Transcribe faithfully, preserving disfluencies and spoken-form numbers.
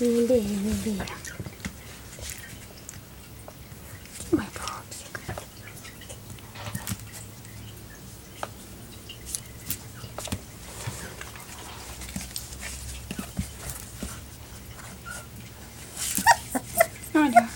Ini dia, ini dia. Oh my God. Ada.